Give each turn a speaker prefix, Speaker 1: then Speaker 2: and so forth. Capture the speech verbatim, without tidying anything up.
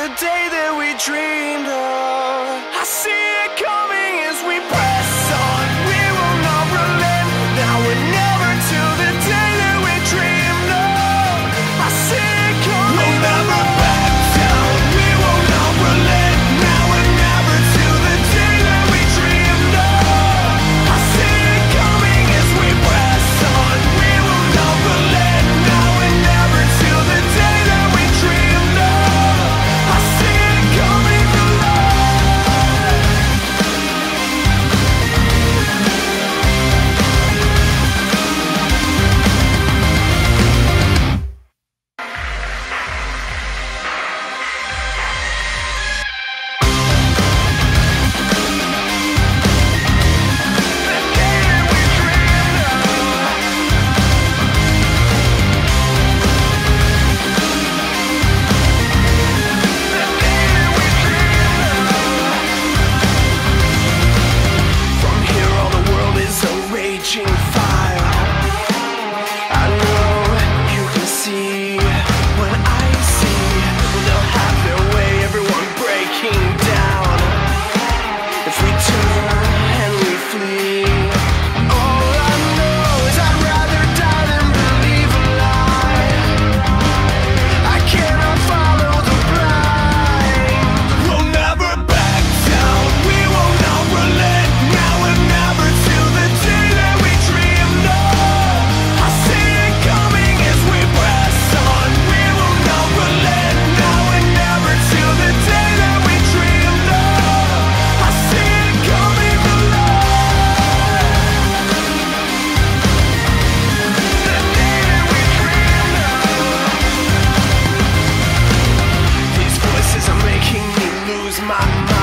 Speaker 1: the day that we dreamed of. I see it coming as we press on. We will not relent, now or never, till the day that we dreamed of. I see it coming. We'll never back down. We will not relent, now or never, till the day that we dreamed of. I see it coming as we press on. We will not relent, now or never, till the day that we dreamed of. I see it coming alive. From here all the world is a raging fire. I know you can see what I see. They'll have their way, everyone breaking down. If we turn and we flee, all I know is I'd rather die than believe a lie. I cannot follow the blind. We'll never back down. We will not relent, now and never, till the day that we dreamed of. I see it coming as we press on. We will not relent, now and never, till the day that we dreamed of. I see it coming alive. The day that we dreamed of. These voices are making me lose my mind.